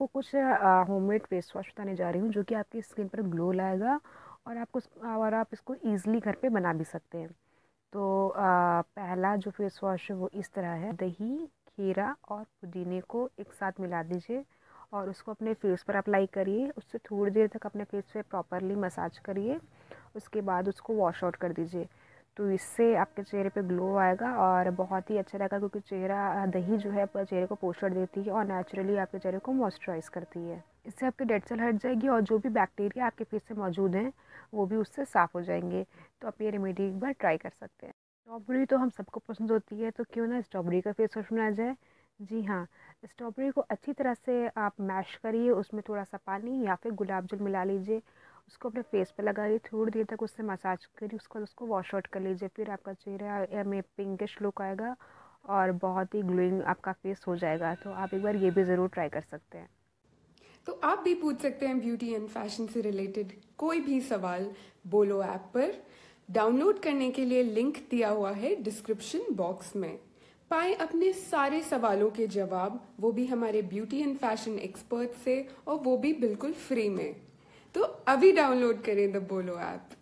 आपको कुछ homemade face wash बताने जा रही हूँ जो कि आपकी स्किन पर ग्लो लाएगा और आप इसको ईज़िली घर पे बना भी सकते हैं। तो पहला जो फेस वॉश है वो इस तरह है। दही, खीरा और पुदीने को एक साथ मिला दीजिए और उसको अपने फेस पर अप्लाई करिए। उससे थोड़ी देर तक अपने फेस पे प्रॉपरली मसाज करिए। उसके बाद उसको वॉश आउट कर दीजिए। तो इससे आपके चेहरे पे ग्लो आएगा और बहुत ही अच्छा रहेगा, क्योंकि दही जो है चेहरे को पोषण देती है और नेचुरली आपके चेहरे को मॉइस्चराइज करती है। इससे आपकी डेड सेल हट जाएगी और जो भी बैक्टीरिया आपके फेस से मौजूद हैं वो भी उससे साफ़ हो जाएंगे। तो आप ये रेमेडी एक बार ट्राई कर सकते हैं। स्ट्रॉबेरी तो हम सबको पसंद होती है, तो क्यों ना स्ट्रॉबेरी का फेस वॉश बनाया जाए। जी हाँ, स्ट्रॉबेरी को अच्छी तरह से आप मैश करिए, उसमें थोड़ा सा पानी या फिर गुलाब जल मिला लीजिए। उसको अपने फेस पे लगाइए, थोड़ी देर तक उससे मसाज करिए, उसके बाद उसको वॉश आउट कर लीजिए। फिर आपका चेहरा में पिंकिश लुक आएगा और बहुत ही ग्लोइंग आपका फेस हो जाएगा। तो आप एक बार ये भी ज़रूर ट्राई कर सकते हैं। तो आप भी पूछ सकते हैं ब्यूटी एंड फैशन से रिलेटेड कोई भी सवाल बोलो ऐप पर। डाउनलोड करने के लिए लिंक दिया हुआ है डिस्क्रिप्शन बॉक्स में। पाएं अपने सारे सवालों के जवाब, वो भी हमारे ब्यूटी एंड फैशन एक्सपर्ट से, और वो भी बिल्कुल फ्री में। तो अभी डाउनलोड करें द बोलो ऐप।